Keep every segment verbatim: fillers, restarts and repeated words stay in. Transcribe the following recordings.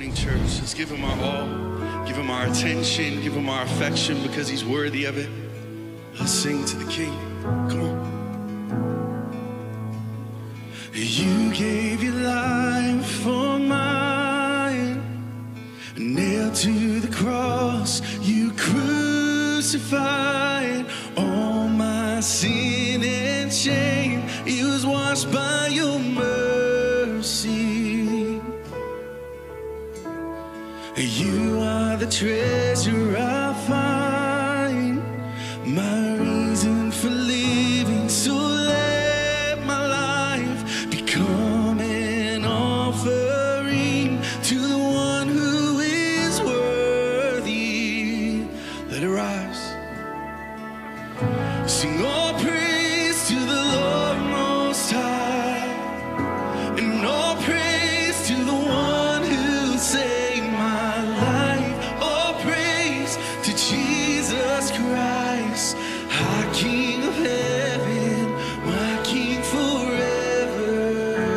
morning, church. Let's give him our all, give him our attention, give him our affection because he's worthy of it. Let's sing to the King. Come on. You gave your life for mine, nailed to the cross, you crucified all my sin and shame. It was washed by your mercy. You are the treasure I find, my reason for living. So let my life become an offering to the one who is worthy. Let it rise. Sing all praise to the Lord Most High, and all praise to the one who saved my life. All praise to Jesus Christ, our King of heaven, my King forever.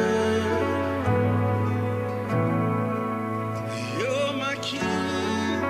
You're my King,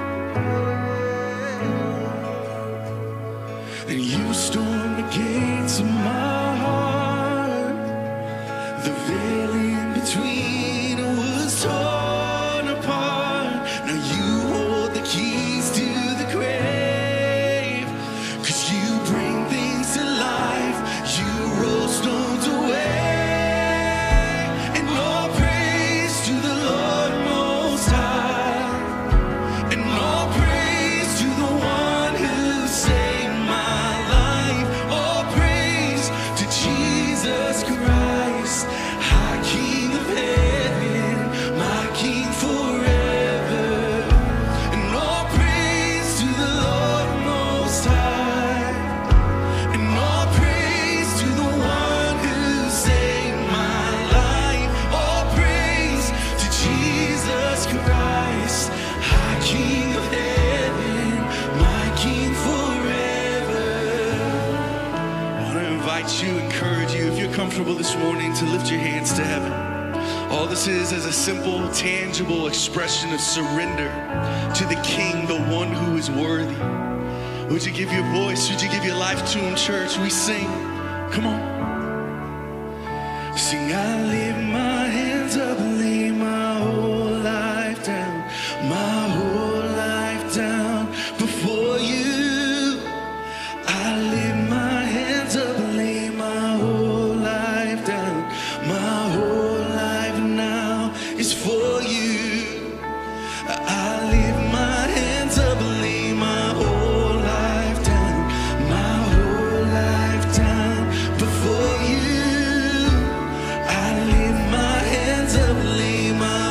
and you stormed the gates of my heart. The veil in between was torn apart. Now you hold the keys to the grave, 'cause you bring things to life. You roll stones away. And all praise to the Lord Most High, and all praise to the one who saved my life. All praise to Jesus Christ, our King of heaven, my King forever. And all praise to the Lord Most High, and all praise to the one who saved my life. All praise to Jesus Christ, our King of heaven, my King forever. I want to invite you, encourage you, if you're comfortable this morning, to lift your hands to heaven. All this is is a simple, tangible expression of surrender to the King, the one who is worthy. Would you give your voice? Would you give your life to him, church? We sing. Come on. Sing, I lift my hands up, lay my whole life down, my whole life down before you. I lift my hands up, lay my whole life down, my whole life now is for you. I lift my hands up, lay my whole life down, my whole life down before you. I lift my hands up, lay my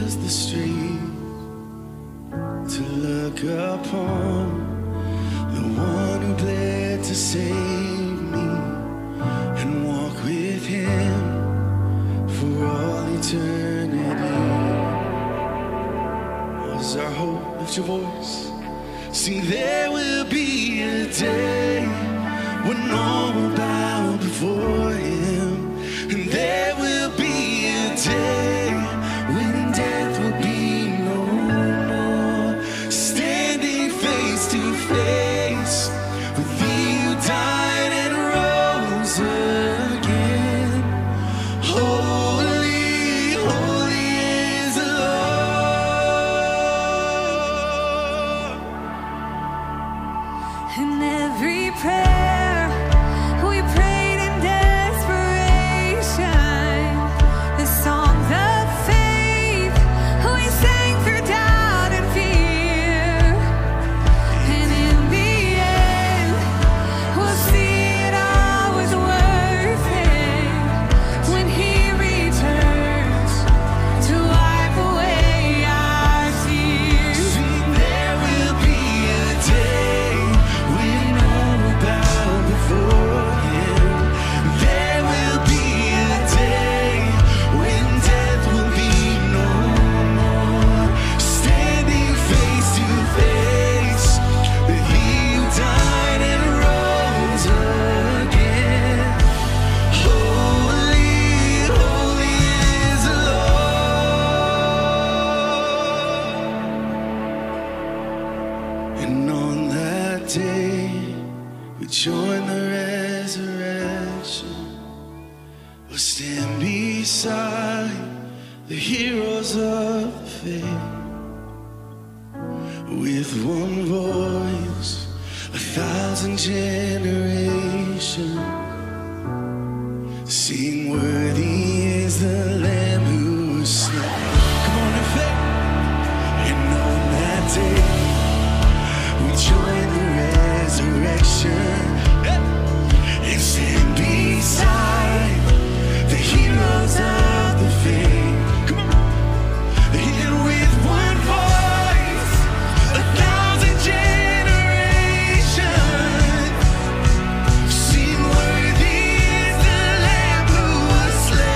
fills the street to look upon the one who bled to save me and walk with him for all eternity. Was our hope? Lift your voice. Sing, there will be a day when all will bow before him, and there will be a day when death will be no more, standing face to face with thee who died and rose again. Holy, holy is the Lord. And every prayer we prayed in desperation, the songs of faith we sang through doubt and fear, and in the end we'll see it all was worth it when he returns to wipe away our tears. Sing, there will be a day when all will bow before him. There will be a day when death will be no more, standing face to face with he who died and rose again. Holy, holy is the Lord. And on that day we join the resurrection. We'll stand beside the heroes of the faith, with one voice, a thousand generations sing, worthy is the Lamb who was slain. Come on and faith. And on that day we join the resurrection and stand beside the heroes of the faith. Come on. And with one voice, a thousand generations sing, worthy is the Lamb who was slain.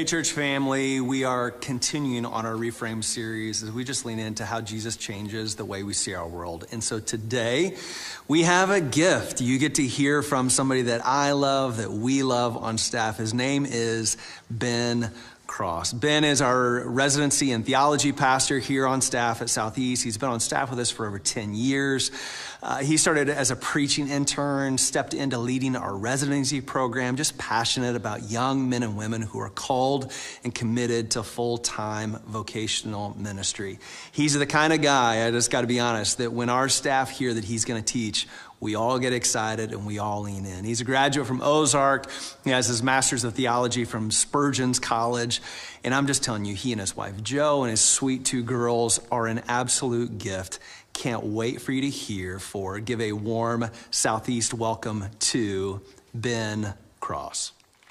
church family, we are continuing on our Reframe series as we just lean into how Jesus changes the way we see our world. And so today we have a gift. You get to hear from somebody that I love, that we love on staff. His name is Ben Cross. Ben is our residency and theology pastor here on staff at Southeast. He's been on staff with us for over ten years. Uh, he started as a preaching intern, stepped into leading our residency program, just passionate about young men and women who are called and committed to full-time vocational ministry. He's the kind of guy, I just got to be honest, that when our staff hear that he's going to teach, we all get excited and we all lean in. He's a graduate from Ozark. He has his master's of theology from Spurgeon's College. And I'm just telling you, he and his wife, Joe, and his sweet two girls are an absolute gift. Can't wait for you to hear for. Give a warm Southeast welcome to Ben Cross.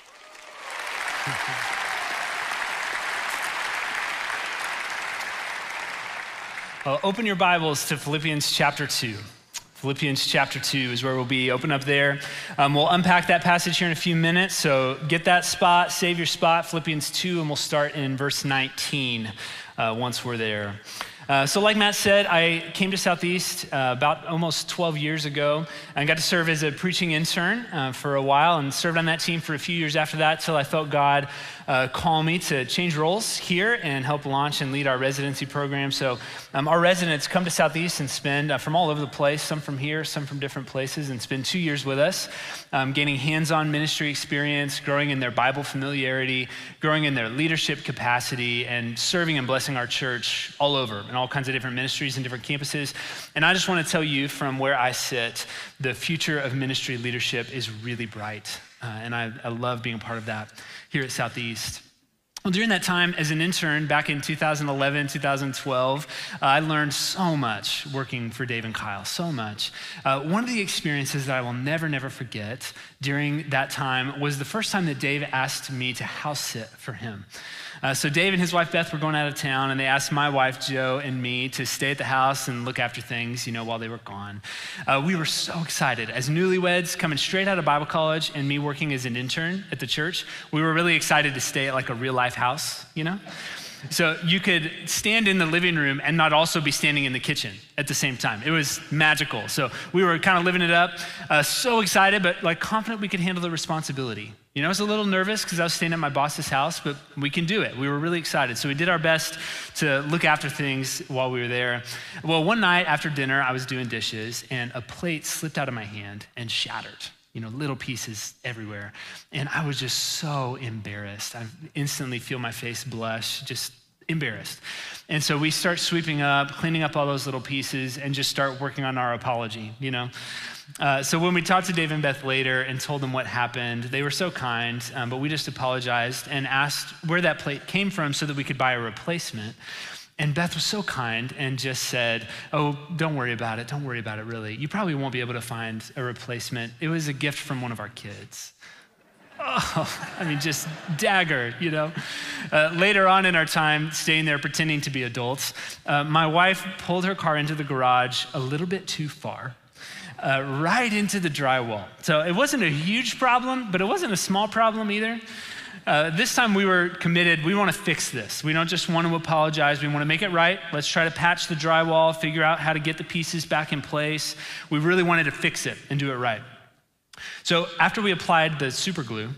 Well, open your Bibles to Philippians chapter two. Philippians chapter two is where we'll be. Open up there. Um, we'll unpack that passage here in a few minutes. So get that spot, save your spot, Philippians two, and we'll start in verse nineteen uh, once we're there. Uh, so like Matt said, I came to Southeast uh, about almost twelve years ago and got to serve as a preaching intern uh, for a while and served on that team for a few years after that till I felt God uh, call me to change roles here and help launch and lead our residency program. So um, our residents come to Southeast and spend uh, from all over the place, some from here, some from different places, and spend two years with us, um, gaining hands-on ministry experience, growing in their Bible familiarity, growing in their leadership capacity, and serving and blessing our church all over in all kinds of different ministries and different campuses. And I just want to tell you from where I sit, the future of ministry leadership is really bright. Uh, and I, I love being a part of that here at Southeast. Well, during that time as an intern back in two thousand eleven, two thousand twelve, uh, I learned so much working for Dave and Kyle, so much. Uh, one of the experiences that I will never, never forget during that time was the first time that Dave asked me to house sit for him. Uh, so Dave and his wife Beth were going out of town, and they asked my wife Joe and me to stay at the house and look after things, you know, while they were gone. Uh, we were so excited. As newlyweds coming straight out of Bible college and me working as an intern at the church, we were really excited to stay at like a real life house, you know? So you could stand in the living room and not also be standing in the kitchen at the same time. It was magical. So we were kind of living it up, uh, so excited, but like confident we could handle the responsibility. You know, I was a little nervous because I was staying at my boss's house, but we can do it. We were really excited. So we did our best to look after things while we were there. Well, one night after dinner, I was doing dishes and a plate slipped out of my hand and shattered. You know, little pieces everywhere. And I was just so embarrassed. I instantly feel my face blush, just embarrassed. And so we start sweeping up, cleaning up all those little pieces and just start working on our apology, you know? Uh, so when we talked to Dave and Beth later and told them what happened, they were so kind, um, but we just apologized and asked where that plate came from so that we could buy a replacement. And Beth was so kind and just said, oh, don't worry about it. Don't worry about it, really. You probably won't be able to find a replacement. It was a gift from one of our kids. Oh, I mean, just dagger, you know? Uh, later on in our time, staying there pretending to be adults, uh, my wife pulled her car into the garage a little bit too far, uh, right into the drywall. So it wasn't a huge problem, but it wasn't a small problem either. Uh, this time we were committed, we want to fix this. We don't just want to apologize, we want to make it right. Let's try to patch the drywall, figure out how to get the pieces back in place. We really wanted to fix it and do it right. So after we applied the super glue,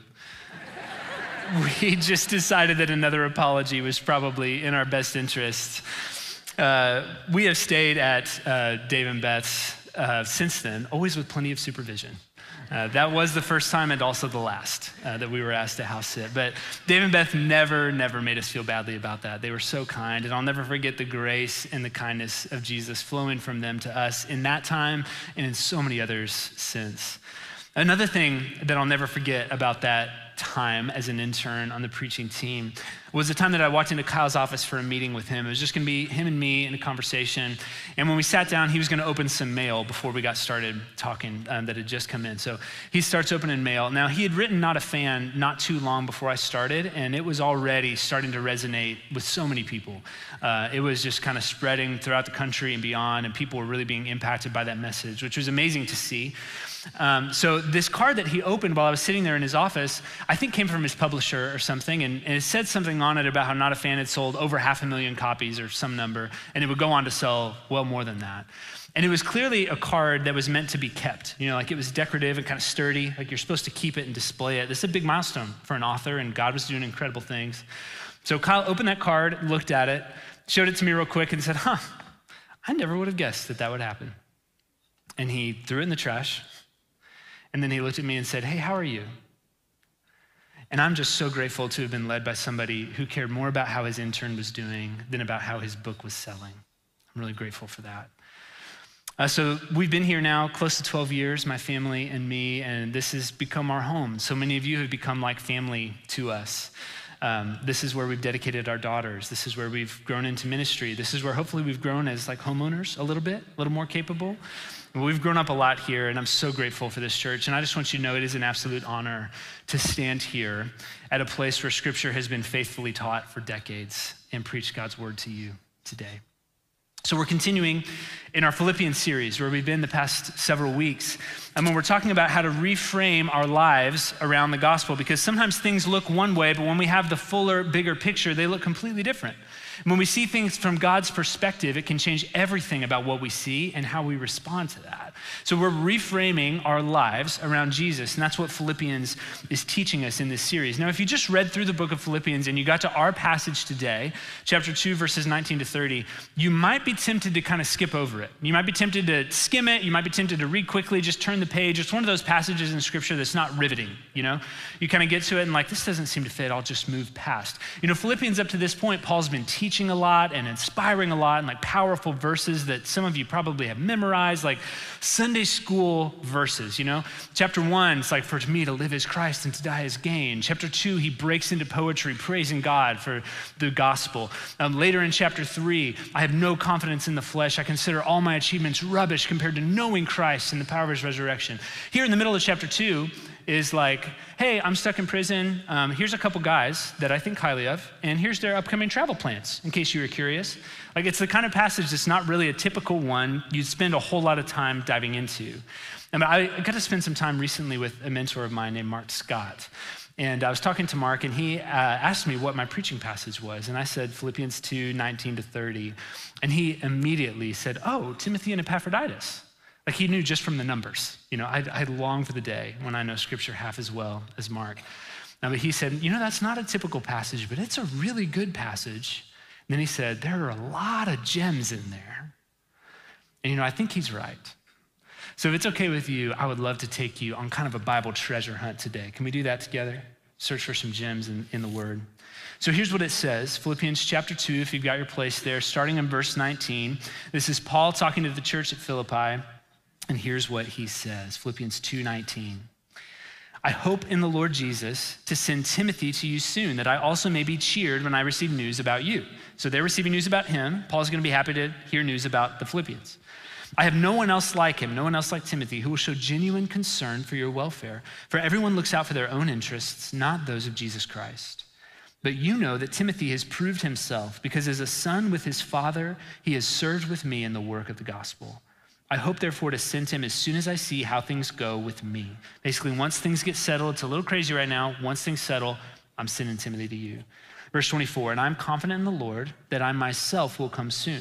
we just decided that another apology was probably in our best interest. Uh, we have stayed at uh, Dave and Beth's uh, since then, always with plenty of supervision. Uh, that was the first time and also the last uh, that we were asked to house sit. But Dave and Beth never, never made us feel badly about that. They were so kind, and I'll never forget the grace and the kindness of Jesus flowing from them to us in that time and in so many others since. Another thing that I'll never forget about that time as an intern on the preaching team was the time that I walked into Kyle's office for a meeting with him. It was just gonna be him and me in a conversation. And when we sat down, he was gonna open some mail before we got started talking um, that had just come in. So he starts opening mail. Now he had written Not a Fan not too long before I started, and it was already starting to resonate with so many people. Uh, it was just kind of spreading throughout the country and beyond, and people were really being impacted by that message, which was amazing to see. Um, so this card that he opened while I was sitting there in his office, I think came from his publisher or something, and, and it said something on it about how Not a Fan had sold over half a million copies or some number, and it would go on to sell well more than that. And it was clearly a card that was meant to be kept. You know, like it was decorative and kind of sturdy, like you're supposed to keep it and display it. This is a big milestone for an author, and God was doing incredible things. So Kyle opened that card, looked at it, showed it to me real quick and said, huh, I never would have guessed that that would happen. And he threw it in the trash. And then he looked at me and said, hey, how are you? And I'm just so grateful to have been led by somebody who cared more about how his intern was doing than about how his book was selling. I'm really grateful for that. Uh, so we've been here now close to twelve years, my family and me, and this has become our home. So many of you have become like family to us. Um, this is where we've dedicated our daughters. This is where we've grown into ministry. This is where hopefully we've grown as like homeowners a little bit, a little more capable. We've grown up a lot here, and I'm so grateful for this church. And I just want you to know it is an absolute honor to stand here at a place where Scripture has been faithfully taught for decades and preach God's word to you today. So we're continuing in our Philippians series where we've been the past several weeks. And when we're talking about how to reframe our lives around the gospel, because sometimes things look one way, but when we have the fuller, bigger picture, they look completely different. And when we see things from God's perspective, it can change everything about what we see and how we respond to that. So we're reframing our lives around Jesus, and that's what Philippians is teaching us in this series. Now, if you just read through the book of Philippians and you got to our passage today, chapter two, verses nineteen to thirty, you might be tempted to kind of skip over it. You might be tempted to skim it. You might be tempted to read quickly, just turn the page. It's one of those passages in Scripture that's not riveting, you know? You kind of get to it and like, this doesn't seem to fit. I'll just move past. You know, Philippians up to this point, Paul's been teaching a lot and inspiring a lot and like powerful verses that some of you probably have memorized, like Sunday school verses, you know? Chapter one, it's like, for me to live is Christ and to die is gain. Chapter two, he breaks into poetry, praising God for the gospel. Um, later in chapter three, I have no confidence in the flesh. I consider all my achievements rubbish compared to knowing Christ and the power of his resurrection. Here in the middle of chapter two is like, hey, I'm stuck in prison. Um, here's a couple guys that I think highly of, and here's their upcoming travel plans, in case you were curious. Like, it's the kind of passage that's not really a typical one you'd spend a whole lot of time diving into. And I got to spend some time recently with a mentor of mine named Mark Scott. And I was talking to Mark, and he uh, asked me what my preaching passage was. And I said Philippians two, nineteen to thirty. And he immediately said, oh, Timothy and Epaphroditus. Like, he knew just from the numbers. You know, I, I long for the day when I know Scripture half as well as Mark. Now, but he said, you know, that's not a typical passage, but it's a really good passage. And then he said, there are a lot of gems in there. And, you know, I think he's right. So if it's okay with you, I would love to take you on kind of a Bible treasure hunt today. Can we do that together? Search for some gems in, in the Word. So here's what it says, Philippians chapter two, if you've got your place there, starting in verse nineteen. This is Paul talking to the church at Philippi. And here's what he says, Philippians two nineteen. I hope in the Lord Jesus to send Timothy to you soon, that I also may be cheered when I receive news about you. So they're receiving news about him. Paul's going to be happy to hear news about the Philippians. I have no one else like him, no one else like Timothy, who will show genuine concern for your welfare. For everyone looks out for their own interests, not those of Jesus Christ. But you know that Timothy has proved himself, because as a son with his father, he has served with me in the work of the gospel. I hope, therefore, to send him as soon as I see how things go with me. Basically, once things get settled, it's a little crazy right now. Once things settle, I'm sending Timothy to you. Verse twenty-four, and I'm confident in the Lord that I myself will come soon.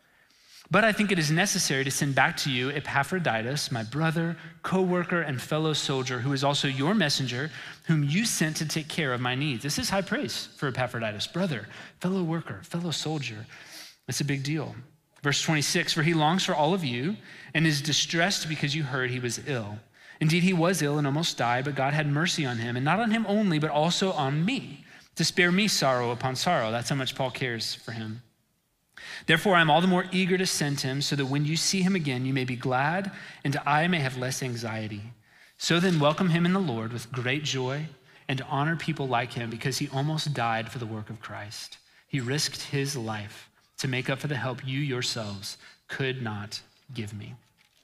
But I think it is necessary to send back to you Epaphroditus, my brother, co-worker, and fellow soldier, who is also your messenger, whom you sent to take care of my needs. This is high praise for Epaphroditus, brother, fellow worker, fellow soldier. It's a big deal. Verse twenty-six, for he longs for all of you and is distressed because you heard he was ill. Indeed, he was ill and almost died, but God had mercy on him, and not on him only, but also on me, to spare me sorrow upon sorrow. That's how much Paul cares for him. Therefore, I'm all the more eager to send him, so that when you see him again, you may be glad, and I may have less anxiety. So then welcome him in the Lord with great joy, and honor people like him, because he almost died for the work of Christ. He risked his life to make up for the help you yourselves could not give me.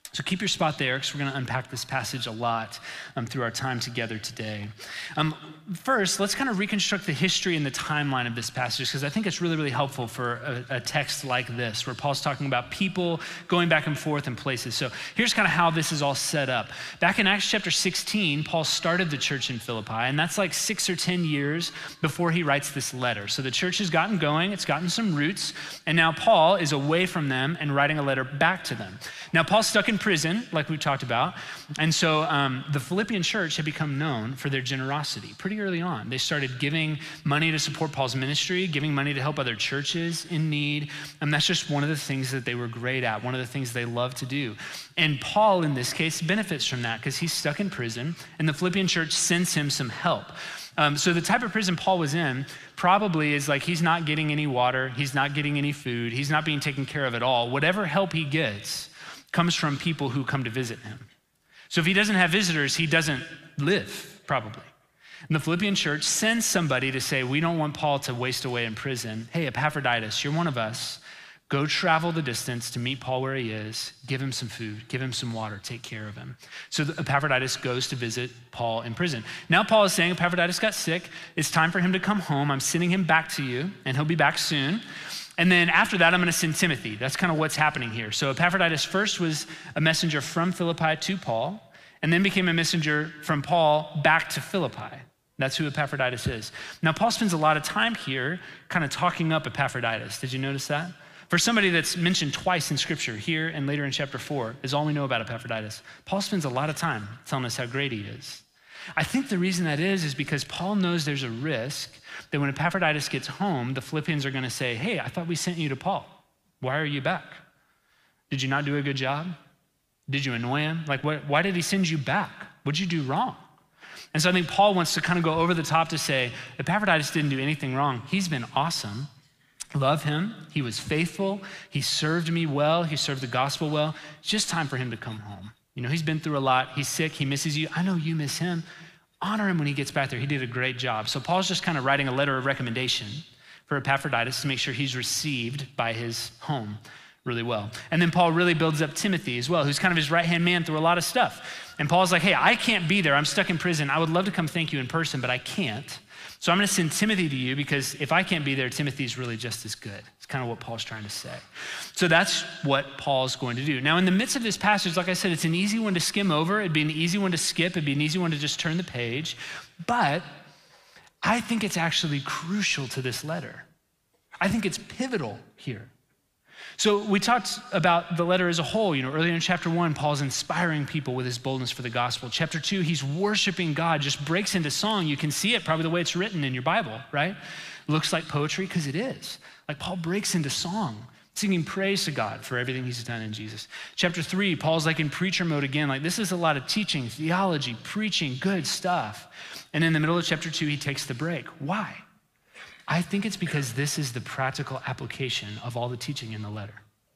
So keep your spot there because we're going to unpack this passage a lot um, through our time together today. Um, first, let's kind of reconstruct the history and the timeline of this passage because I think it's really, really helpful for a, a text like this where Paul's talking about people going back and forth in places. So here's kind of how this is all set up. Back in Acts chapter sixteen, Paul started the church in Philippi, and that's like six or ten years before he writes this letter. So the church has gotten going, it's gotten some roots, and now Paul is away from them and writing a letter back to them. Now Paul's stuck in prison, like we talked about. And so um, the Philippian church had become known for their generosity pretty early on. They started giving money to support Paul's ministry, giving money to help other churches in need. And that's just one of the things that they were great at, one of the things they love to do. And Paul, in this case, benefits from that because he's stuck in prison and the Philippian church sends him some help. Um, so the type of prison Paul was in probably is like he's not getting any water, he's not getting any food, he's not being taken care of at all. Whatever help he gets comes from people who come to visit him. So if he doesn't have visitors, he doesn't live, probably. And the Philippian church sends somebody to say, we don't want Paul to waste away in prison. Hey, Epaphroditus, you're one of us. Go travel the distance to meet Paul where he is, give him some food, give him some water, take care of him. So Epaphroditus goes to visit Paul in prison. Now Paul is saying, Epaphroditus got sick. It's time for him to come home. I'm sending him back to you, and he'll be back soon. And then after that, I'm going to send Timothy. That's kind of what's happening here. So Epaphroditus first was a messenger from Philippi to Paul, and then became a messenger from Paul back to Philippi. That's who Epaphroditus is. Now, Paul spends a lot of time here kind of talking up Epaphroditus. Did you notice that? For somebody that's mentioned twice in Scripture, here and later in chapter four, is all we know about Epaphroditus. Paul spends a lot of time telling us how great he is. I think the reason that is is because Paul knows there's a risk that when Epaphroditus gets home, the Philippians are going to say, hey, I thought we sent you to Paul. Why are you back? Did you not do a good job? Did you annoy him? Like, what, why did he send you back? What did you do wrong? And so I think Paul wants to kind of go over the top to say, Epaphroditus didn't do anything wrong. He's been awesome. Love him. He was faithful. He served me well. He served the gospel well. It's just time for him to come home. You know, he's been through a lot. He's sick. He misses you. I know you miss him. Honor him when he gets back there. He did a great job. So Paul's just kind of writing a letter of recommendation for Epaphroditus to make sure he's received by his home really well. And then Paul really builds up Timothy as well, who's kind of his right-hand man through a lot of stuff. And Paul's like, hey, I can't be there. I'm stuck in prison. I would love to come thank you in person, but I can't. So I'm going to send Timothy to you because if I can't be there, Timothy's really just as good. It's kind of what Paul's trying to say. So that's what Paul's going to do. Now, in the midst of this passage, like I said, it's an easy one to skim over. It'd be an easy one to skip. It'd be an easy one to just turn the page. But I think it's actually crucial to this letter. I think it's pivotal here. So we talked about the letter as a whole. You know, earlier in chapter one, Paul's inspiring people with his boldness for the gospel. Chapter two, he's worshiping God, just breaks into song. You can see it probably the way it's written in your Bible, right? Looks like poetry because it is. Like Paul breaks into song, singing praise to God for everything he's done in Jesus. Chapter three, Paul's like in preacher mode again. Like this is a lot of teaching, theology, preaching, good stuff. And in the middle of chapter two, he takes the break. Why? I think it's because this is the practical application of all the teaching in the letter.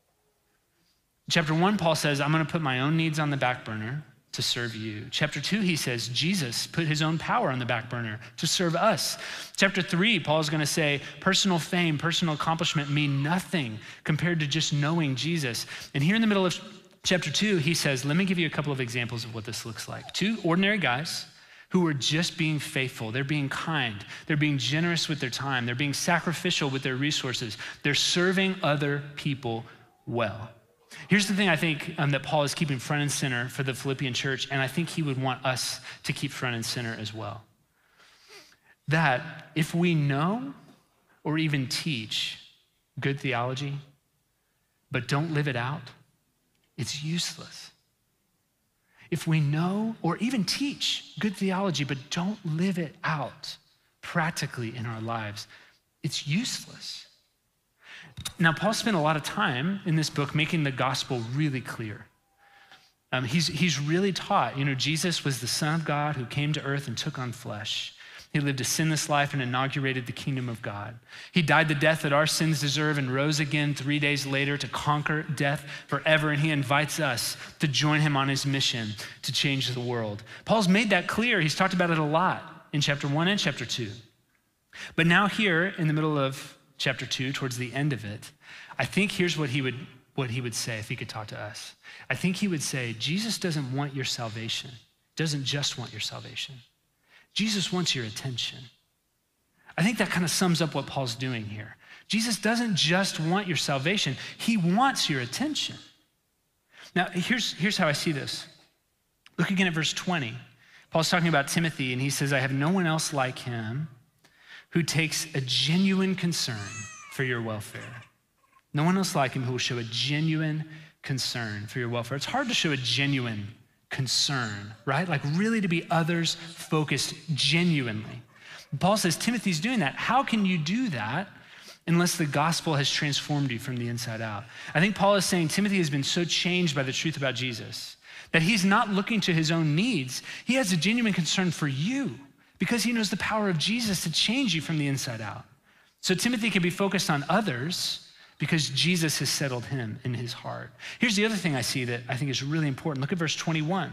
Chapter one, Paul says, I'm going to put my own needs on the back burner to serve you. Chapter two, he says, Jesus put his own power on the back burner to serve us. Chapter three, Paul's going to say, personal fame, personal accomplishment mean nothing compared to just knowing Jesus. And here in the middle of chapter two, he says, let me give you a couple of examples of what this looks like. Two ordinary guys who are just being faithful. They're being kind. They're being generous with their time. They're being sacrificial with their resources. They're serving other people well. Here's the thing I think um, that Paul is keeping front and center for the Philippian church, and I think he would want us to keep front and center as well. That if we know or even teach good theology, but don't live it out, it's useless. If we know or even teach good theology, but don't live it out practically in our lives, it's useless. Now, Paul spent a lot of time in this book making the gospel really clear. Um, he's, he's really taught, you know, Jesus was the Son of God who came to earth and took on flesh. He lived a sinless life and inaugurated the kingdom of God. He died the death that our sins deserve and rose again three days later to conquer death forever. And he invites us to join him on his mission to change the world. Paul's made that clear. He's talked about it a lot in chapter one and chapter two. But now here in the middle of chapter two, towards the end of it, I think here's what he would what he would say if he could talk to us. I think he would say, Jesus doesn't want your salvation, doesn't just want your salvation. Jesus wants your attention. I think that kind of sums up what Paul's doing here. Jesus doesn't just want your salvation, he wants your attention. Now, here's, here's how I see this. Look again at verse twenty. Paul's talking about Timothy, and he says, I have no one else like him who takes a genuine concern for your welfare. No one else like him who will show a genuine concern for your welfare. It's hard to show a genuine concern, right? Like really to be others focused genuinely. Paul says, Timothy's doing that. How can you do that unless the gospel has transformed you from the inside out? I think Paul is saying Timothy has been so changed by the truth about Jesus that he's not looking to his own needs. He has a genuine concern for you because he knows the power of Jesus to change you from the inside out. So Timothy can be focused on others because Jesus has settled him in his heart. Here's the other thing I see that I think is really important. Look at verse twenty-one.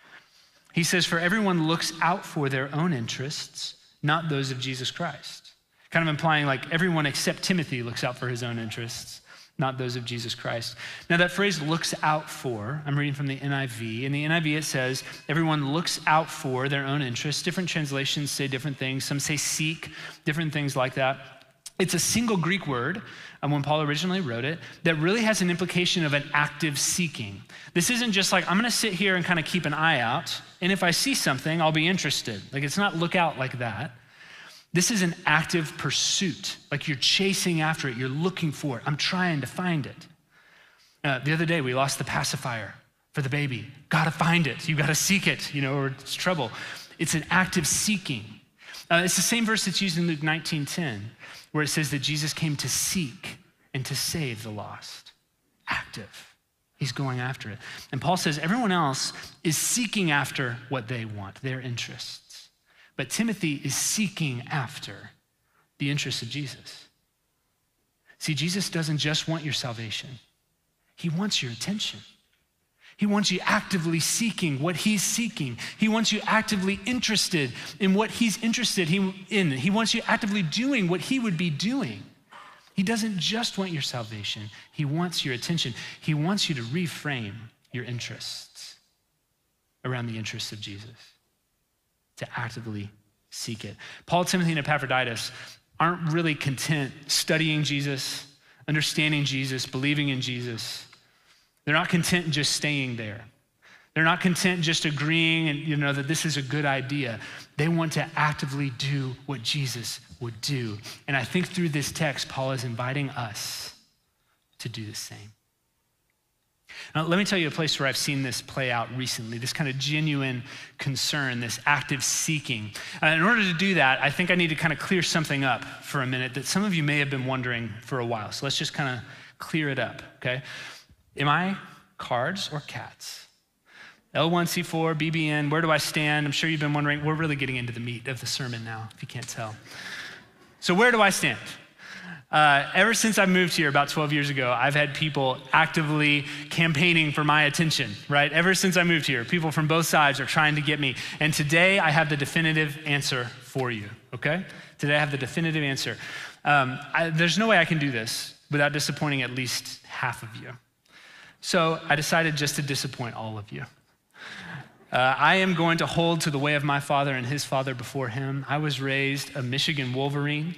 He says, for everyone looks out for their own interests, not those of Jesus Christ. Kind of implying like everyone except Timothy looks out for his own interests, not those of Jesus Christ. Now that phrase looks out for, I'm reading from the N I V. In the N I V it says, everyone looks out for their own interests. Different translations say different things. Some say seek, different things like that. It's a single Greek word, um, when Paul originally wrote it, that really has an implication of an active seeking. This isn't just like, I'm gonna sit here and kind of keep an eye out, and if I see something, I'll be interested. Like it's not look out like that. This is an active pursuit, like you're chasing after it, you're looking for it. I'm trying to find it. Uh, the other day, we lost the pacifier for the baby. Gotta find it, you gotta seek it, you know, or it's trouble. It's an active seeking. Uh, it's the same verse that's used in Luke nineteen ten, where it says that Jesus came to seek and to save the lost. Active, he's going after it. And Paul says everyone else is seeking after what they want, their interests. But Timothy is seeking after the interests of Jesus. See, Jesus doesn't just want your salvation. He wants your attention. He wants you actively seeking what he's seeking. He wants you actively interested in what he's interested in. He wants you actively doing what he would be doing. He doesn't just want your salvation. He wants your attention. He wants you to reframe your interests around the interests of Jesus, to actively seek it. Paul, Timothy, and Epaphroditus aren't really content studying Jesus, understanding Jesus, believing in Jesus. They're not content just staying there. They're not content just agreeing and you know that this is a good idea. They want to actively do what Jesus would do. And I think through this text, Paul is inviting us to do the same. Now, let me tell you a place where I've seen this play out recently, this kind of genuine concern, this active seeking. Uh, in order to do that, I think I need to kind of clear something up for a minute that some of you may have been wondering for a while. So let's just kind of clear it up, okay? Am I cards or cats? L one C four, B B N, where do I stand? I'm sure you've been wondering. We're really getting into the meat of the sermon now, if you can't tell. So where do I stand? Uh, ever since I moved here about twelve years ago, I've had people actively campaigning for my attention, right? Ever since I moved here, people from both sides are trying to get me. And today I have the definitive answer for you, okay? Today I have the definitive answer. Um, I, there's no way I can do this without disappointing at least half of you. So I decided just to disappoint all of you. Uh, I am going to hold to the way of my father and his father before him. I was raised a Michigan Wolverine.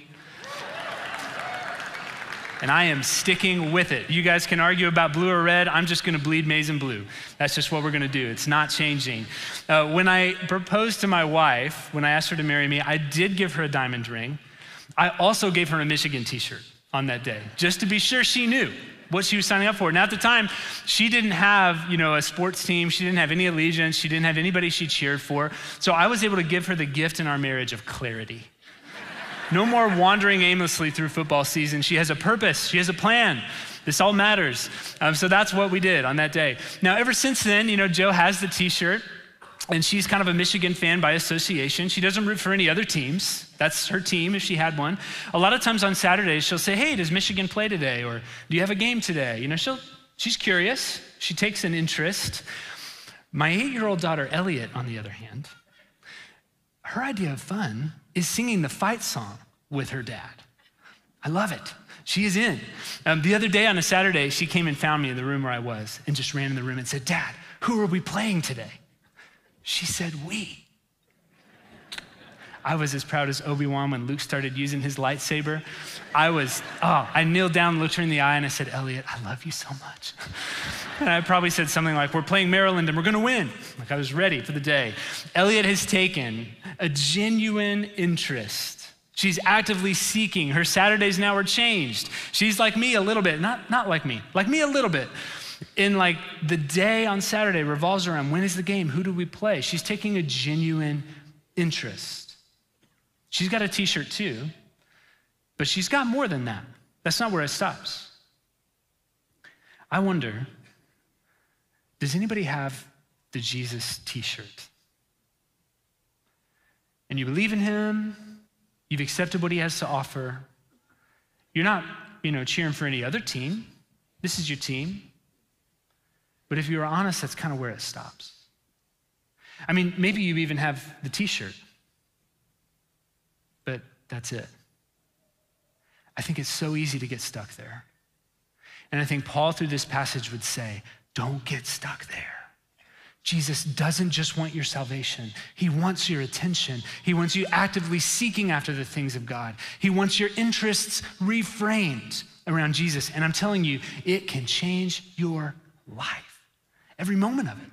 And I am sticking with it. You guys can argue about blue or red. I'm just gonna bleed maize and blue. That's just what we're gonna do. It's not changing. Uh, when I proposed to my wife, when I asked her to marry me, I did give her a diamond ring. I also gave her a Michigan t-shirt on that day, just to be sure she knew what she was signing up for. Now at the time, she didn't have, you know, a sports team. She didn't have any allegiance. She didn't have anybody she cheered for. So I was able to give her the gift in our marriage of clarity. No more wandering aimlessly through football season. She has a purpose. She has a plan. This all matters. Um, so that's what we did on that day. Now, ever since then, you know, Joe has the t-shirt, and she's kind of a Michigan fan by association. She doesn't root for any other teams. That's her team if she had one. A lot of times on Saturdays, she'll say, hey, does Michigan play today? Or do you have a game today? You know, she'll, she's curious. She takes an interest. My eight-year-old daughter, Elliot, on the other hand, her idea of fun is singing the fight song with her dad. I love it. She is in. Um, the other day on a Saturday, she came and found me in the room where I was and just ran in the room and said, Dad, who are we playing today? She said, we. I was as proud as Obi-Wan when Luke started using his lightsaber. I was, oh, I kneeled down, looked her in the eye, and I said, Elliot, I love you so much. And I probably said something like, we're playing Maryland and we're gonna win. Like I was ready for the day. Elliot has taken a genuine interest. She's actively seeking. Her Saturdays now are changed. She's like me a little bit, not, not like me, like me a little bit. In like the day on Saturday revolves around when is the game? Who do we play? She's taking a genuine interest. She's got a t-shirt too, but she's got more than that. That's not where it stops. I wonder, does anybody have the Jesus t-shirt? And you believe in him, you've accepted what he has to offer. You're not, you know, cheering for any other team. This is your team. But if you're honest, that's kind of where it stops. I mean, maybe you even have the t-shirt, but that's it. I think it's so easy to get stuck there. And I think Paul through this passage would say, don't get stuck there. Jesus doesn't just want your salvation. He wants your attention. He wants you actively seeking after the things of God. He wants your interests reframed around Jesus. And I'm telling you, it can change your life, every moment of it.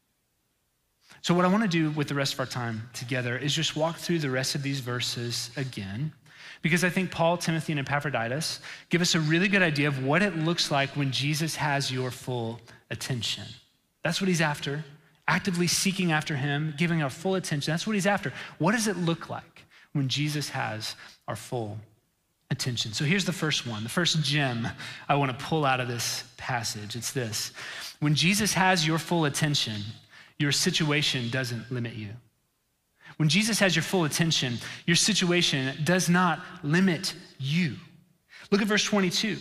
So what I want to do with the rest of our time together is just walk through the rest of these verses again, because I think Paul, Timothy, and Epaphroditus give us a really good idea of what it looks like when Jesus has your full attention. That's what he's after, actively seeking after him, giving our full attention. That's what he's after. What does it look like when Jesus has our full attention? So here's the first one, the first gem I want to pull out of this passage. It's this: when Jesus has your full attention, your situation doesn't limit you. When Jesus has your full attention, your situation does not limit you. Look at verse twenty-two.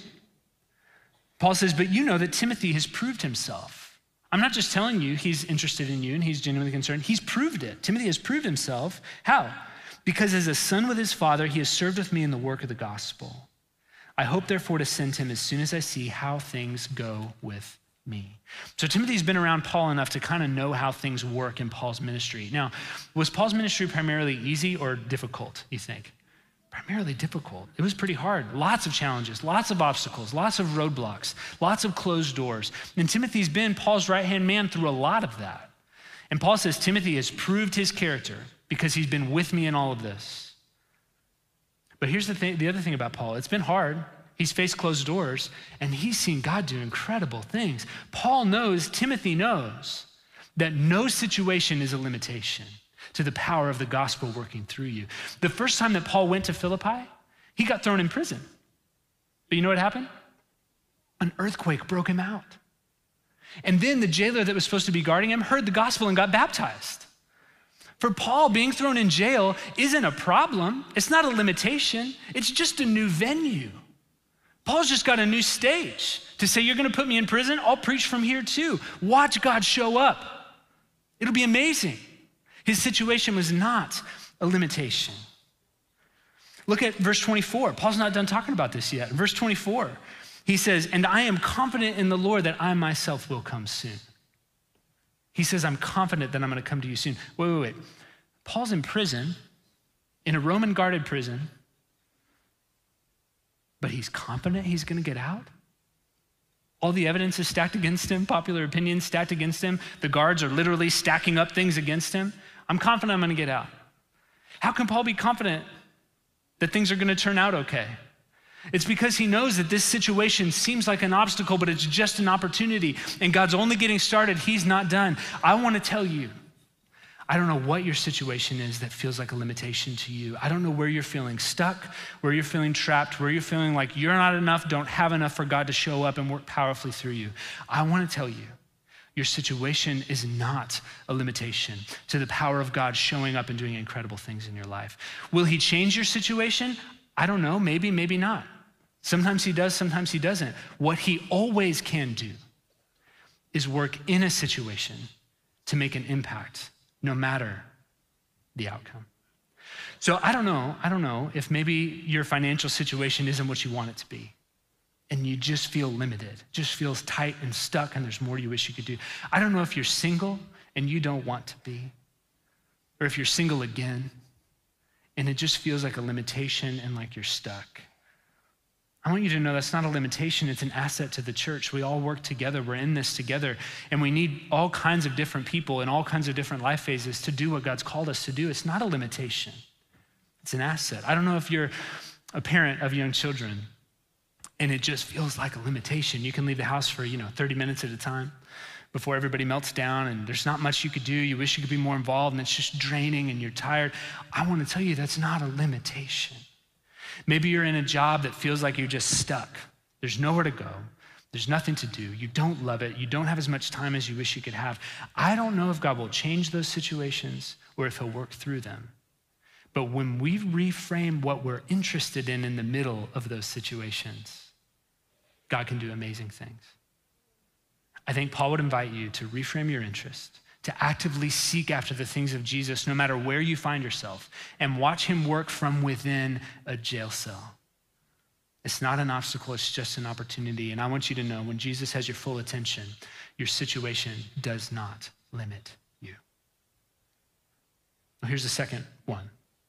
Paul says, but you know that Timothy has proved himself. I'm not just telling you he's interested in you and he's genuinely concerned. He's proved it. Timothy has proved himself. How? Because as a son with his father, he has served with me in the work of the gospel. I hope therefore to send him as soon as I see how things go with me. So Timothy's been around Paul enough to kind of know how things work in Paul's ministry. Now, was Paul's ministry primarily easy or difficult, you think? Primarily difficult. It was pretty hard. Lots of challenges, lots of obstacles, lots of roadblocks, lots of closed doors. And Timothy's been Paul's right-hand man through a lot of that. And Paul says Timothy has proved his character because he's been with me in all of this. But here's the thing, the other thing about Paul. It's been hard. He's faced closed doors, and he's seen God do incredible things. Paul knows, Timothy knows, that no situation is a limitation to the power of the gospel working through you. The first time that Paul went to Philippi, he got thrown in prison. But you know what happened? An earthquake broke him out. And then the jailer that was supposed to be guarding him heard the gospel and got baptized. For Paul, being thrown in jail isn't a problem. It's not a limitation. It's just a new venue. Paul's just got a new stage to say, you're gonna put me in prison? I'll preach from here too. Watch God show up. It'll be amazing. His situation was not a limitation. Look at verse twenty-four. Paul's not done talking about this yet. In verse twenty-four, he says, and I am confident in the Lord that I myself will come soon. He says, I'm confident that I'm gonna come to you soon. Wait, wait, wait. Paul's in prison, in a Roman guarded prison, but he's confident he's gonna get out? All the evidence is stacked against him, popular opinion stacked against him. The guards are literally stacking up things against him. I'm confident I'm gonna get out. How can Paul be confident that things are gonna turn out okay? It's because he knows that this situation seems like an obstacle, but it's just an opportunity, and God's only getting started, he's not done. I wanna tell you, I don't know what your situation is that feels like a limitation to you. I don't know where you're feeling stuck, where you're feeling trapped, where you're feeling like you're not enough, don't have enough for God to show up and work powerfully through you. I wanna tell you, your situation is not a limitation to the power of God showing up and doing incredible things in your life. Will he change your situation? I don't know, maybe, maybe not. Sometimes he does, sometimes he doesn't. What he always can do is work in a situation to make an impact, no matter the outcome. So I don't know, I don't know if maybe your financial situation isn't what you want it to be. and you just feel limited, just feels tight and stuck, and there's more you wish you could do. I don't know if you're single and you don't want to be, or if you're single again and it just feels like a limitation and like you're stuck. I want you to know that's not a limitation, it's an asset to the church. We all work together, we're in this together, and we need all kinds of different people in all kinds of different life phases to do what God's called us to do. It's not a limitation, it's an asset. I don't know if you're a parent of young children and it just feels like a limitation. You can leave the house for, you know, thirty minutes at a time before everybody melts down and there's not much you could do. You wish you could be more involved and it's just draining and you're tired. I want to tell you that's not a limitation. Maybe you're in a job that feels like you're just stuck. There's nowhere to go. There's nothing to do. You don't love it. You don't have as much time as you wish you could have. I don't know if God will change those situations or if he'll work through them. But when we reframe what we're interested in in the middle of those situations, God can do amazing things. I think Paul would invite you to reframe your interest, to actively seek after the things of Jesus, no matter where you find yourself, and watch him work from within a jail cell. It's not an obstacle, it's just an opportunity. And I want you to know when Jesus has your full attention, your situation does not limit you. Well, here's the second one.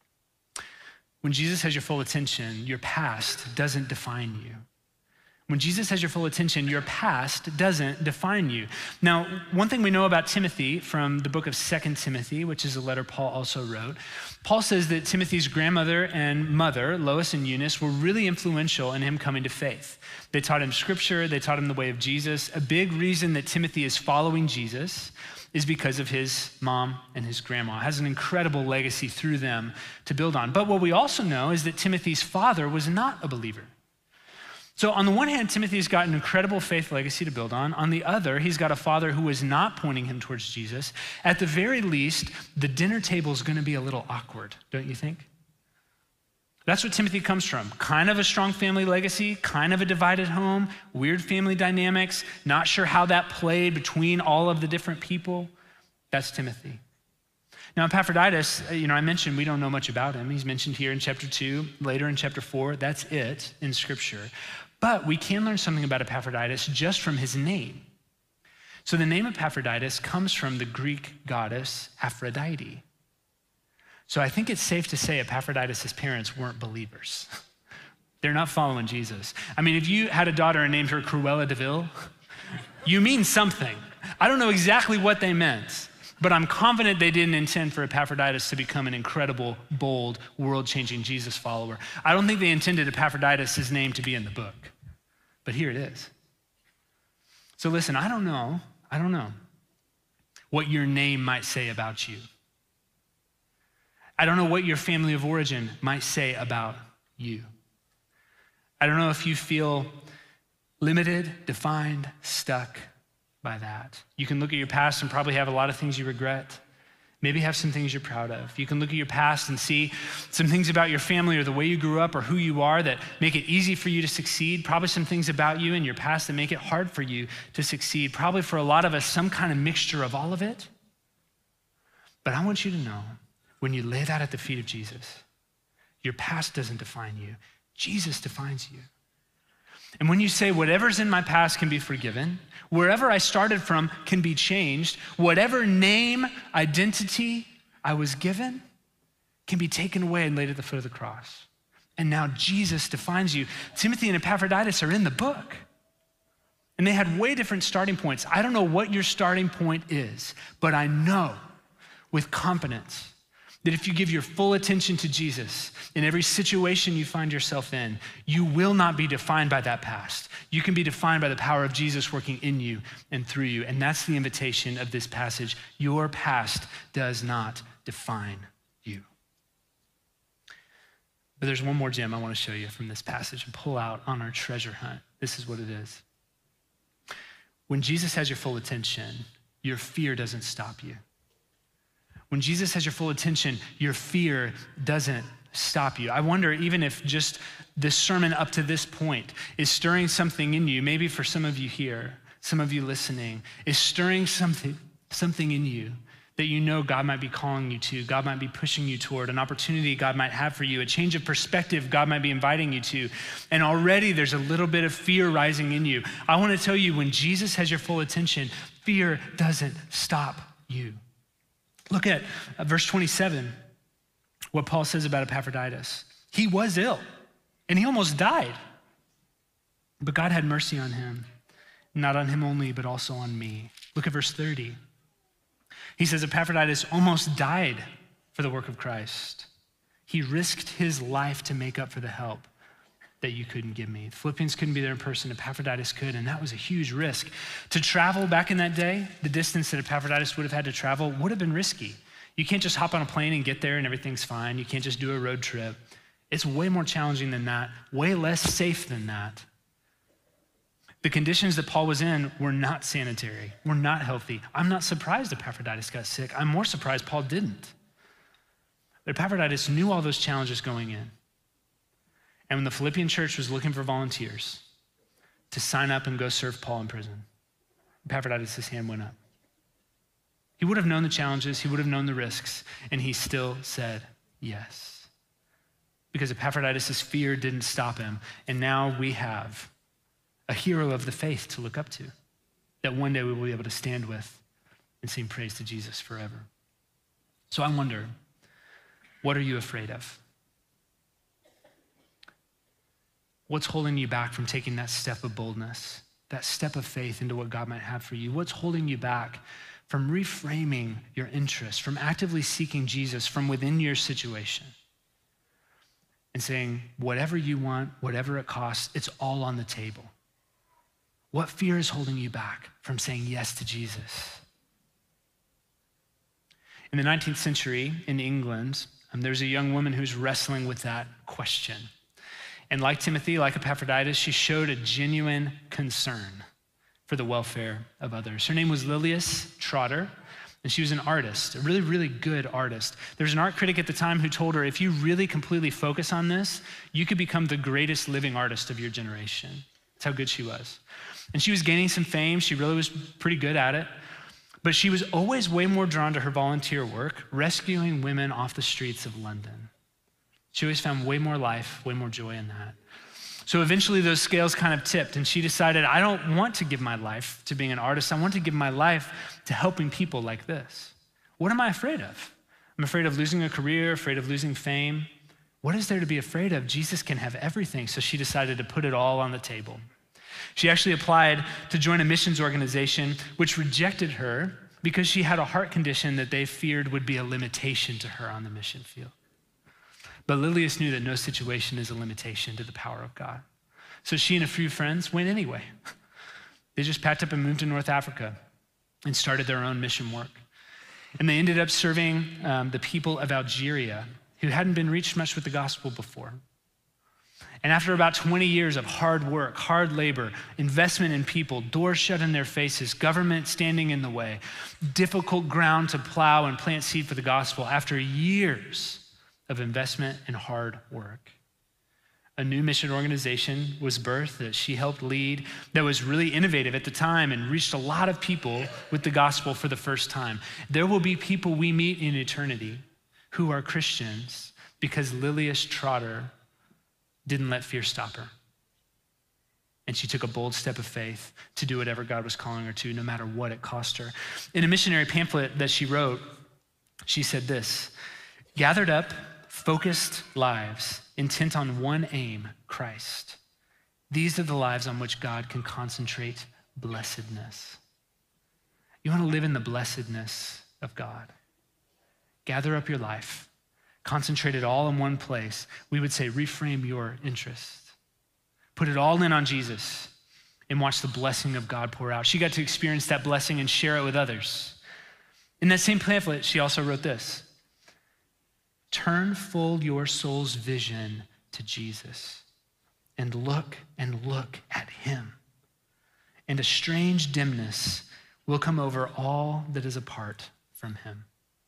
When Jesus has your full attention, your past doesn't define you. When Jesus has your full attention, your past doesn't define you. Now, one thing we know about Timothy from the book of Second Timothy, which is a letter Paul also wrote, Paul says that Timothy's grandmother and mother, Lois and Eunice, were really influential in him coming to faith. They taught him scripture, they taught him the way of Jesus. A big reason that Timothy is following Jesus is because of his mom and his grandma. It has an incredible legacy through them to build on. But what we also know is that Timothy's father was not a believer. So on the one hand, Timothy's got an incredible faith legacy to build on. On the other, he's got a father who is not pointing him towards Jesus. At the very least, the dinner table is going to be a little awkward, don't you think? That's what Timothy comes from. Kind of a strong family legacy, kind of a divided home, weird family dynamics, not sure how that played between all of the different people. That's Timothy. Now, Epaphroditus, you know, I mentioned we don't know much about him. He's mentioned here in chapter two, later in chapter four. That's it in scripture. But we can learn something about Epaphroditus just from his name. So the name Epaphroditus comes from the Greek goddess Aphrodite. So I think it's safe to say Epaphroditus' parents weren't believers. They're not following Jesus. I mean, if you had a daughter and named her Cruella de Vil, you mean something. I don't know exactly what they meant, but I'm confident they didn't intend for Epaphroditus to become an incredible, bold, world-changing Jesus follower. I don't think they intended Epaphroditus' name to be in the book, but here it is. So listen, I don't know, I don't know what your name might say about you. I don't know what your family of origin might say about you. I don't know if you feel limited, defined, stuck by that. You can look at your past and probably have a lot of things you regret. Maybe have some things you're proud of. You can look at your past and see some things about your family or the way you grew up or who you are that make it easy for you to succeed. Probably some things about you in your past that make it hard for you to succeed. Probably for a lot of us, some kind of mixture of all of it. But I want you to know, when you lay that at the feet of Jesus, your past doesn't define you. Jesus defines you. And when you say whatever's in my past can be forgiven, wherever I started from can be changed, whatever name, identity I was given can be taken away and laid at the foot of the cross. And now Jesus defines you. Timothy and Epaphroditus are in the book. And they had way different starting points. I don't know what your starting point is, but I know with confidence that if you give your full attention to Jesus in every situation you find yourself in, you will not be defined by that past. You can be defined by the power of Jesus working in you and through you. And that's the invitation of this passage. Your past does not define you. But there's one more gem I want to show you from this passage and pull out on our treasure hunt. This is what it is. When Jesus has your full attention, your fear doesn't stop you. When Jesus has your full attention, your fear doesn't stop you. I wonder even if just this sermon up to this point is stirring something in you, maybe for some of you here, some of you listening, is stirring something, something in you that you know God might be calling you to, God might be pushing you toward, an opportunity God might have for you, a change of perspective God might be inviting you to, and already there's a little bit of fear rising in you. I want to tell you, when Jesus has your full attention, fear doesn't stop you. Look at uh, verse twenty-seven, what Paul says about Epaphroditus. He was ill, and he almost died, but God had mercy on him, not on him only, but also on me. Look at verse thirty. He says, Epaphroditus almost died for the work of Christ. He risked his life to make up for the help that you couldn't give me. Philippians couldn't be there in person, Epaphroditus could, and that was a huge risk. To travel back in that day, the distance that Epaphroditus would have had to travel would have been risky. You can't just hop on a plane and get there and everything's fine. You can't just do a road trip. It's way more challenging than that, way less safe than that. The conditions that Paul was in were not sanitary, were not healthy. I'm not surprised Epaphroditus got sick. I'm more surprised Paul didn't. But Epaphroditus knew all those challenges going in. And when the Philippian church was looking for volunteers to sign up and go serve Paul in prison, Epaphroditus' hand went up. He would have known the challenges, he would have known the risks, and he still said yes. Because Epaphroditus' fear didn't stop him, and now we have a hero of the faith to look up to, that one day we will be able to stand with and sing praise to Jesus forever. So I wonder, what are you afraid of? What's holding you back from taking that step of boldness, that step of faith into what God might have for you? What's holding you back from reframing your interest, from actively seeking Jesus from within your situation and saying, whatever you want, whatever it costs, it's all on the table? What fear is holding you back from saying yes to Jesus? In the nineteenth century in England, um, there's a young woman who's wrestling with that question. And like Timothy, like Epaphroditus, she showed a genuine concern for the welfare of others. Her name was Lilias Trotter, and she was an artist, a really, really good artist. There was an art critic at the time who told her, if you really completely focus on this, you could become the greatest living artist of your generation. That's how good she was. And she was gaining some fame. She really was pretty good at it. But she was always way more drawn to her volunteer work, rescuing women off the streets of London. She always found way more life, way more joy in that. So eventually those scales kind of tipped, and she decided, I don't want to give my life to being an artist. I want to give my life to helping people like this. What am I afraid of? I'm afraid of losing a career, afraid of losing fame. What is there to be afraid of? Jesus can have everything. So she decided to put it all on the table. She actually applied to join a missions organization which rejected her because she had a heart condition that they feared would be a limitation to her on the mission field. But Lilias knew that no situation is a limitation to the power of God. So she and a few friends went anyway. They just packed up and moved to North Africa and started their own mission work. And they ended up serving um, the people of Algeria who hadn't been reached much with the gospel before. And after about twenty years of hard work, hard labor, investment in people, doors shut in their faces, government standing in the way, difficult ground to plow and plant seed for the gospel, after years of investment and hard work, a new mission organization was birthed that she helped lead that was really innovative at the time and reached a lot of people with the gospel for the first time. There will be people we meet in eternity who are Christians because Lilias Trotter didn't let fear stop her. And she took a bold step of faith to do whatever God was calling her to, no matter what it cost her. In a missionary pamphlet that she wrote, she said this: gathered up, focused lives, intent on one aim, Christ. These are the lives on which God can concentrate blessedness. You want to live in the blessedness of God. Gather up your life. Concentrate it all in one place. We would say reframe your interest. Put it all in on Jesus and watch the blessing of God pour out. She got to experience that blessing and share it with others. In that same pamphlet, she also wrote this: turn full your soul's vision to Jesus and look and look at him. And a strange dimness will come over all that is apart from him.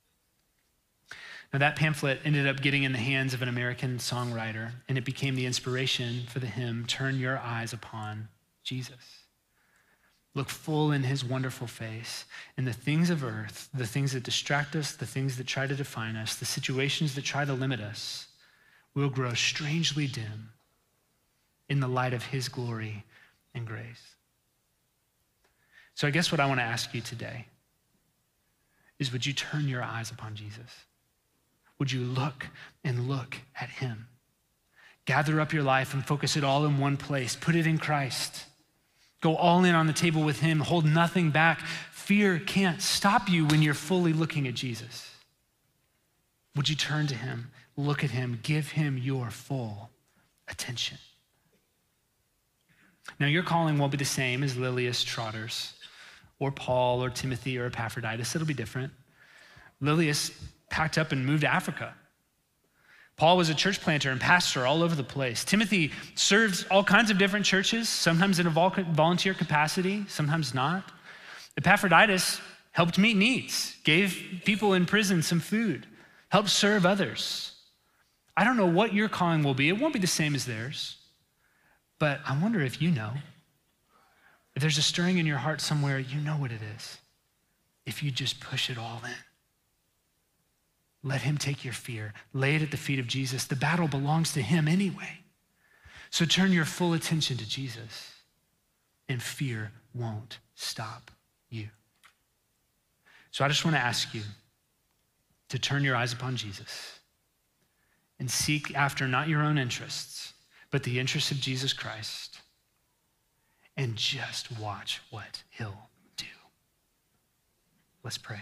Now, that pamphlet ended up getting in the hands of an American songwriter, and it became the inspiration for the hymn, Turn Your Eyes Upon Jesus. look full in his wonderful face, and the things of earth, the things that distract us, the things that try to define us, the situations that try to limit us, will grow strangely dim in the light of his glory and grace. So I guess what I want to ask you today is, would you turn your eyes upon Jesus? Would you look and look at him? Gather up your life and focus it all in one place. Put it in Christ. Go all in on the table with him. Hold nothing back. Fear can't stop you when you're fully looking at Jesus. Would you turn to him, look at him, give him your full attention? Now, your calling won't be the same as Lilius Trotter's or Paul or Timothy or Epaphroditus. It'll be different. Lilius packed up and moved to Africa. Paul was a church planter and pastor all over the place. Timothy served all kinds of different churches, sometimes in a vol- volunteer capacity, sometimes not. Epaphroditus helped meet needs, gave people in prison some food, helped serve others. I don't know what your calling will be. It won't be the same as theirs. But I wonder if you know. If there's a stirring in your heart somewhere, you know what it is. If you just push it all in. Let him take your fear. Lay it at the feet of Jesus. The battle belongs to him anyway. So turn your full attention to Jesus, and fear won't stop you. So I just want to ask you to turn your eyes upon Jesus and seek after not your own interests, but the interests of Jesus Christ, and just watch what he'll do. Let's pray.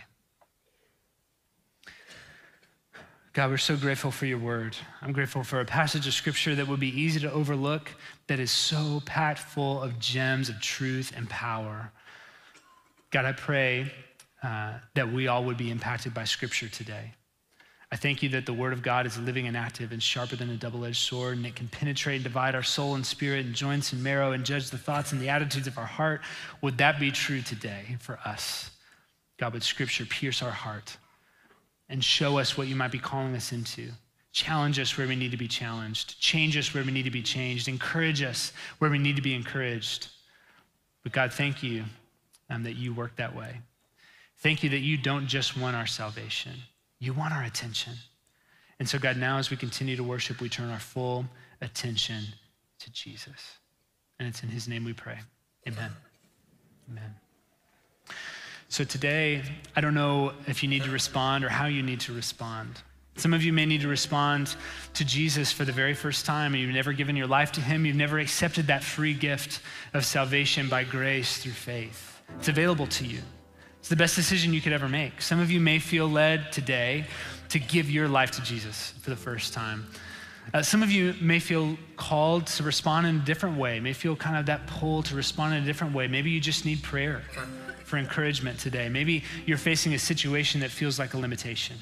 God, we're so grateful for your word. I'm grateful for a passage of scripture that would be easy to overlook, that is so packed full of gems of truth and power. God, I pray uh, that we all would be impacted by scripture today. I thank you that the word of God is living and active and sharper than a double-edged sword, and it can penetrate and divide our soul and spirit and joints and marrow and judge the thoughts and the attitudes of our heart. Would that be true today for us? God, would scripture pierce our heart and show us what you might be calling us into. Challenge us where we need to be challenged. Change us where we need to be changed. Encourage us where we need to be encouraged. But God, thank you um, that you work that way. Thank you that you don't just want our salvation. You want our attention. And so God, now as we continue to worship, we turn our full attention to Jesus. And it's in his name we pray. Amen. Amen. So today, I don't know if you need to respond or how you need to respond. Some of you may need to respond to Jesus for the very first time, and you've never given your life to him. You've never accepted that free gift of salvation by grace through faith. It's available to you. It's the best decision you could ever make. Some of you may feel led today to give your life to Jesus for the first time. Uh, some of you may feel called to respond in a different way, may feel kind of that pull to respond in a different way. Maybe you just need prayer for encouragement today. Maybe you're facing a situation that feels like a limitation.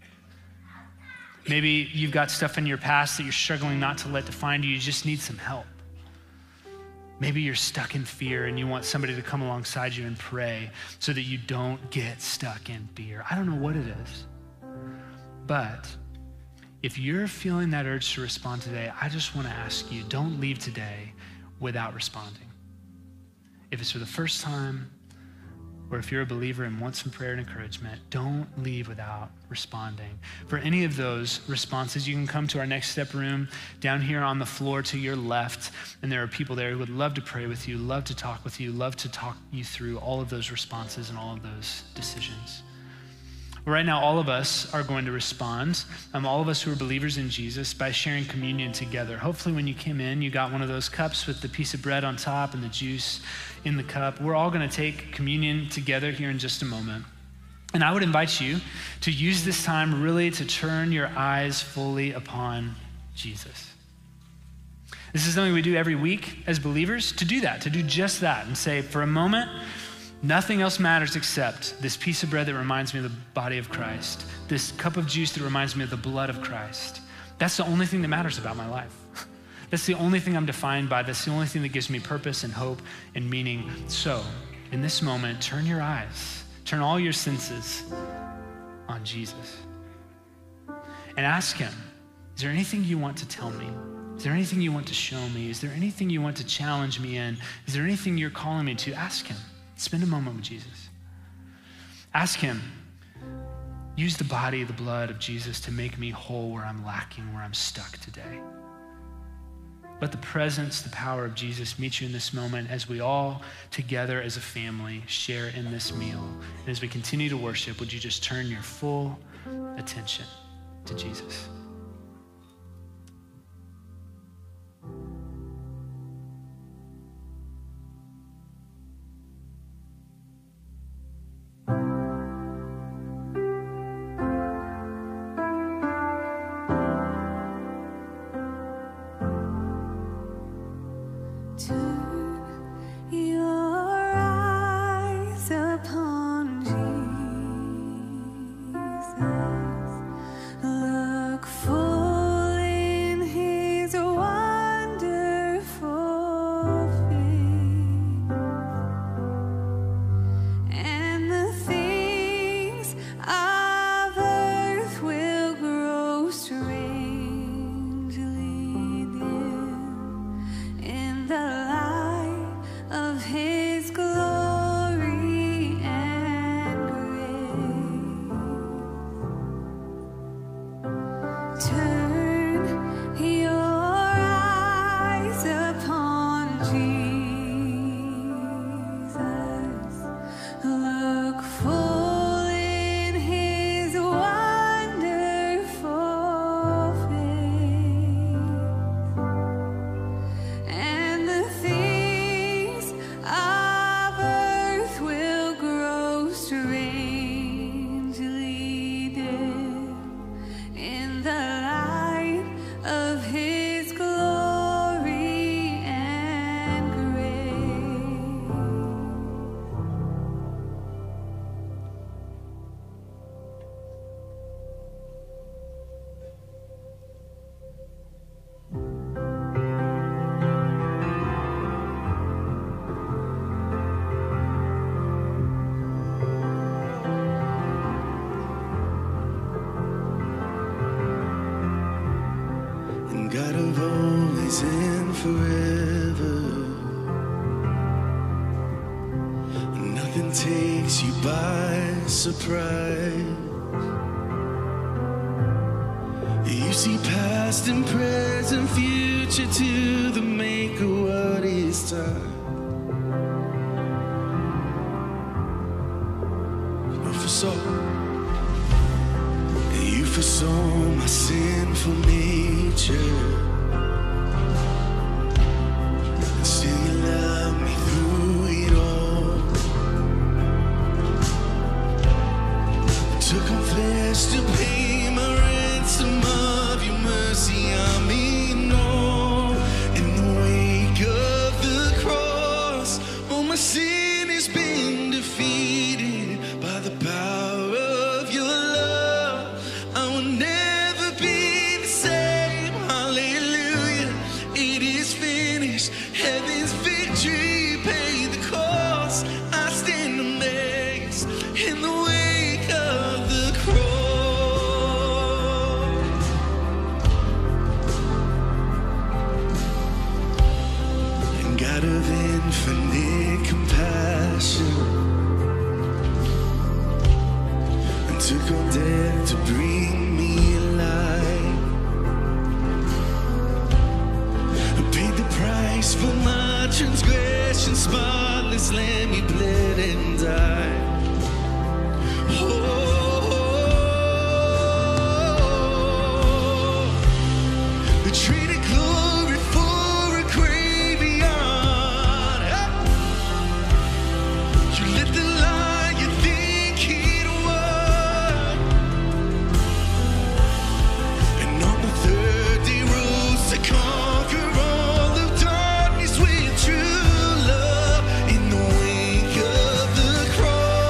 Maybe you've got stuff in your past that you're struggling not to let define you. You just need some help. Maybe you're stuck in fear and you want somebody to come alongside you and pray so that you don't get stuck in fear. I don't know what it is. But if you're feeling that urge to respond today, I just want to ask you, don't leave today without responding. If it's for the first time, or if you're a believer and want some prayer and encouragement, don't leave without responding. For any of those responses, you can come to our Next Step room down here on the floor to your left, and there are people there who would love to pray with you, love to talk with you, love to talk you through all of those responses and all of those decisions. Right now, all of us are going to respond, um, all of us who are believers in Jesus, by sharing communion together. Hopefully when you came in, you got one of those cups with the piece of bread on top and the juice in the cup. We're all gonna take communion together here in just a moment. And I would invite you to use this time really to turn your eyes fully upon Jesus. This is something we do every week as believers, to do that, to do just that, and say, for a moment, nothing else matters except this piece of bread that reminds me of the body of Christ, this cup of juice that reminds me of the blood of Christ. That's the only thing that matters about my life. That's the only thing I'm defined by. That's the only thing that gives me purpose and hope and meaning. So, in this moment, turn your eyes, turn all your senses on Jesus and ask him, is there anything you want to tell me? Is there anything you want to show me? Is there anything you want to challenge me in? Is there anything you're calling me to? Ask him. Spend a moment with Jesus. Ask him, use the body, the blood of Jesus to make me whole where I'm lacking, where I'm stuck today. Let the presence, the power of Jesus meet you in this moment as we all together as a family share in this meal. And as we continue to worship, would you just turn your full attention to Jesus? Forever, nothing takes you by surprise. You see past and present, future to the maker what is time. You foresaw, you foresaw my sinful nature. To pay my ransom of your mercy, I mean no. In the wake of the cross, all my sin has been defeated by the power of your love. I will never be the same. Hallelujah, it is finished. Heaven's victory paid the cost. I stand amazed in the wake of the cross. God of infinite compassion, and took on death to bring me alive. I paid the price for my transgression, spotless lamb, he bled and died. Oh, the traded glory for a graveyard. Cross.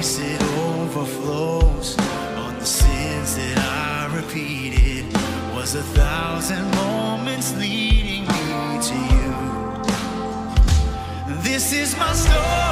grace it overflows on the sins that I repeated. Was a thousand moments leading me to you. This is my story.